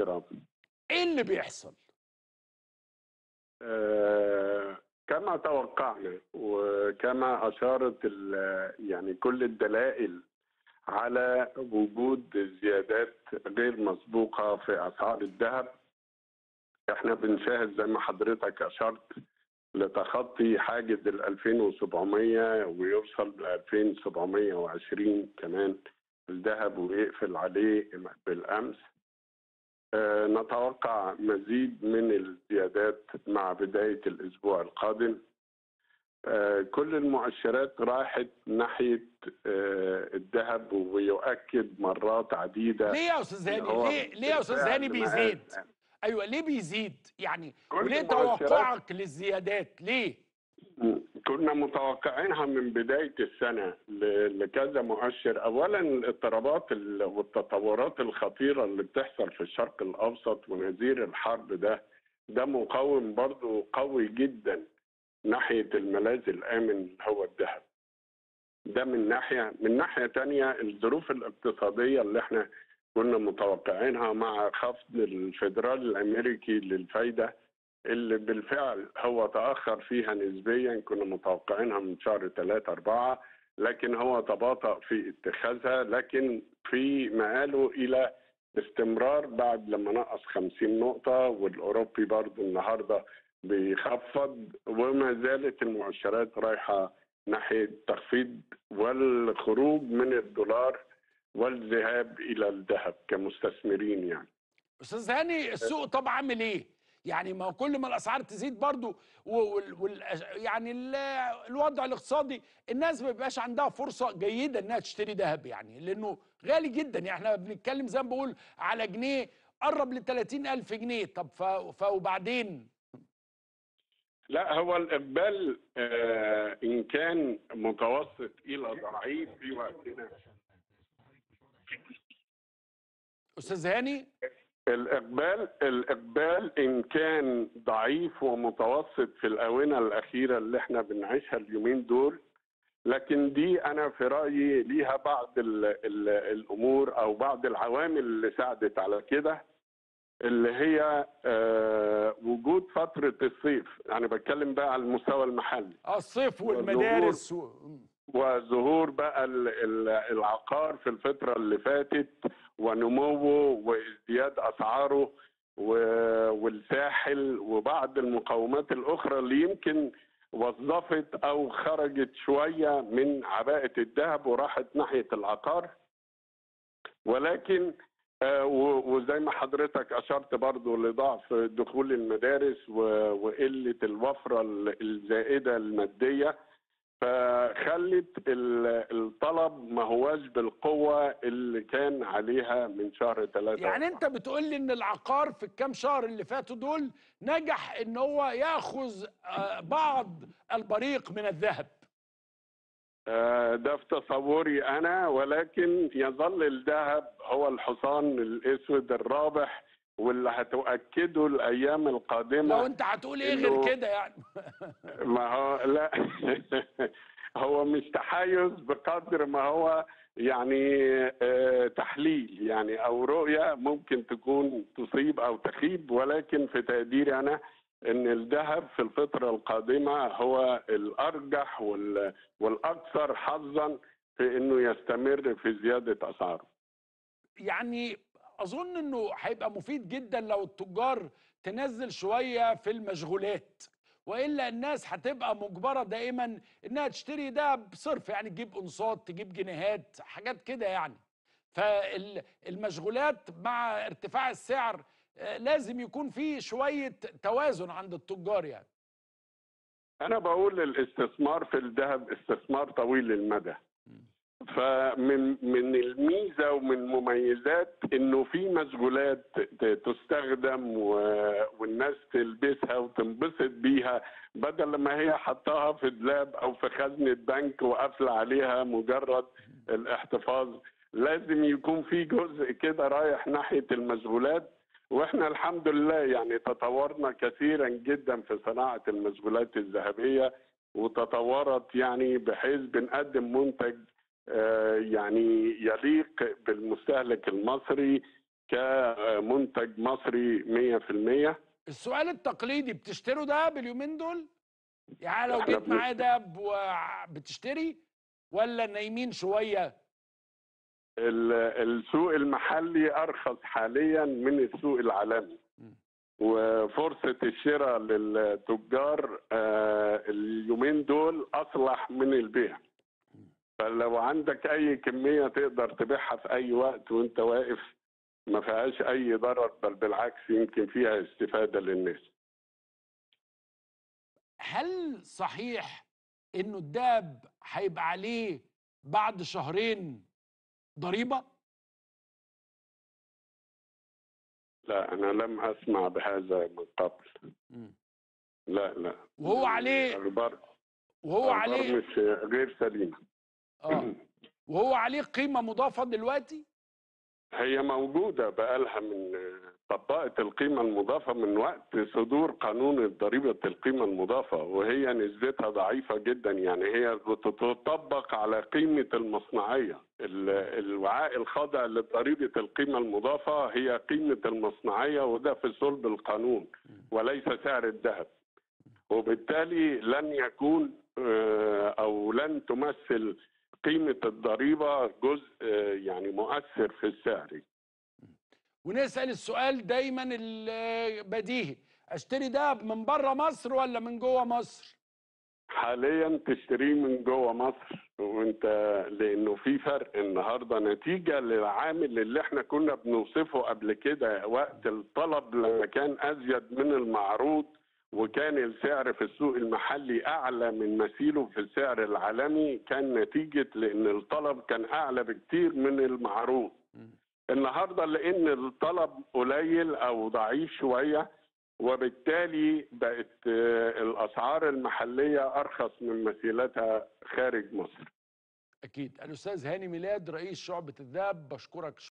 الاحترام. ايه اللي بيحصل؟ كما توقعنا وكما أشارت يعني كل الدلائل على وجود زيادات غير مسبوقة في أسعار الذهب. احنا بنشاهد زي ما حضرتك أشرت لتخطي حاجز ال 2700 ويوصل ل 2720 كمان الذهب ويقفل عليه بالأمس. نتوقع مزيد من الزيادات مع بداية الأسبوع القادم. كل المؤشرات راحت ناحية الذهب ويؤكد مرات عديدة. ليه يا استاذ هاني؟ ليه يا استاذ هاني بيزيد؟ ايوه ليه بيزيد يعني؟ وليه توقعك للزيادات؟ ليه؟ كنا متوقعينها من بداية السنة لكذا مؤشر. أولا الاضطرابات والتطورات الخطيرة اللي بتحصل في الشرق الأوسط ونذير الحرب ده مقوم برضو قوي جدا ناحية الملاذ الآمن هو الذهب. ده من ناحية تانية الظروف الاقتصادية اللي احنا كنا متوقعينها مع خفض الفيدرالي الأمريكي للفايدة اللي بالفعل هو تأخر فيها نسبيا. كنا متوقعينها من شهر 3-4 لكن هو تباطأ في اتخاذها، لكن في مآله إلى استمرار بعد لما نقص 50 نقطة. والأوروبي برضو النهاردة بيخفض وما زالت المؤشرات رايحة ناحية تخفيض والخروج من الدولار والذهاب إلى الذهب كمستثمرين. يعني استاذ هاني السوق طب عامل ايه؟ يعني ما كل ما الاسعار تزيد برضو يعني الوضع الاقتصادي الناس ما بيبقاش عندها فرصه جيده انها تشتري ذهب، يعني لانه غالي جدا. يعني احنا بنتكلم زي ما بقول على جنيه قرب ل 30,000 جنيه. طب وبعدين؟ لا، هو الإقبال إن كان متوسط إلى ضعيف في وقتنا. أستاذ هاني الإقبال إن كان ضعيف ومتوسط في الآونة الأخيرة اللي احنا بنعيشها اليومين دول، لكن دي أنا في رأيي ليها بعض الأمور أو بعض العوامل اللي ساعدت على كده، اللي هي وجود فترة الصيف. أنا بتكلم بقى على المستوى المحلي. الصيف والمدارس وظهور بقى العقار في الفترة اللي فاتت ونموه وازدياد أسعاره والساحل وبعض المقومات الأخرى اللي يمكن وظفت أو خرجت شوية من عباءة الذهب وراحت ناحية العقار. ولكن وزي ما حضرتك أشرت برضو لضعف دخول المدارس وقلة الوفرة الزائدة المادية، فخلت الطلب ما هواش بالقوة اللي كان عليها من شهر 3. يعني انت بتقول لي ان العقار في الكام شهر اللي فاتوا دول نجح ان هو ياخذ بعض البريق من الذهب؟ ده في تصوري أنا، ولكن يظل الذهب هو الحصان الأسود الرابح واللي هتؤكده الأيام القادمة. لو أنت هتقول إيه غير كده يعني؟ ما هو لا هو مش تحيز بقدر ما هو يعني تحليل يعني أو رؤية ممكن تكون تصيب أو تخيب. ولكن في تقديري أنا ان الذهب في الفترة القادمة هو الارجح والاكثر حظا في انه يستمر في زيادة اسعاره. يعني اظن انه هيبقى مفيد جدا لو التجار تنزل شوية في المشغولات، والا الناس هتبقى مجبرة دائما انها تشتري دهب صرف، يعني تجيب قنصات تجيب جنيهات حاجات كده يعني. فالمشغولات مع ارتفاع السعر لازم يكون في شوية توازن عند التجار. يعني أنا بقول الاستثمار في الذهب استثمار طويل المدى، فمن الميزة ومن مميزات إنه في مشغولات تستخدم والناس تلبسها وتنبسط بيها بدل ما هي حطها في دولاب أو في خزنة بنك وقافلة عليها مجرد الاحتفاظ. لازم يكون في جزء كده رايح ناحية المشغولات، واحنا الحمد لله يعني تطورنا كثيرا جدا في صناعة المشغولات الذهبية، وتطورت يعني بحيث بنقدم منتج يعني يليق بالمستهلك المصري كمنتج مصري 100%. السؤال التقليدي، بتشتروا دهب اليومين دول؟ يعني لو احنا جيت معايا دهب بتشتري ولا نايمين شويه؟ السوق المحلي ارخص حاليا من السوق العالمي، وفرصة الشراء للتجار اليومين دول أصلح من البيع. فلو عندك أي كمية تقدر تبيعها في أي وقت وأنت واقف، ما فيهاش أي ضرر، بل بالعكس يمكن فيها استفادة للناس. هل صحيح إنه الدهب هيبقى عليه بعد شهرين ضريبة؟ لا، أنا لم أسمع بهذا من قبل. لا لا، وهو عليه أخبار عليه مش غير سليمة. وهو عليه قيمة مضافة دلوقتي؟ هي موجودة بقالها طبقت القيمة المضافة من وقت صدور قانون ضريبة القيمة المضافة، وهي نسبتها ضعيفة جدا. يعني هي بتطبق على قيمة المصنعية. الوعاء الخاضع لضريبة القيمة المضافة هي قيمة المصنعية، وده في صلب القانون وليس سعر الذهب. وبالتالي لن يكون أو لن تمثل قيمة الضريبة جزء يعني مؤثر في السعر. ونسأل السؤال دايما البديهي، اشتري دهب من بره مصر ولا من جوه مصر؟ حاليا تشتريه من جوه مصر، وانت لانه في فرق النهارده نتيجه للعامل اللي احنا كنا بنوصفه قبل كده، وقت الطلب لما كان ازيد من المعروض، وكان السعر في السوق المحلي اعلى من مثيله في السعر العالمي، كان نتيجه لان الطلب كان اعلى بكتير من المعروض. النهارده لان الطلب قليل او ضعيف شويه، وبالتالي بقت الاسعار المحليه ارخص من مثيلتها خارج مصر. اكيد. الاستاذ هاني ميلاد رئيس شعبة الذهب، بشكرك.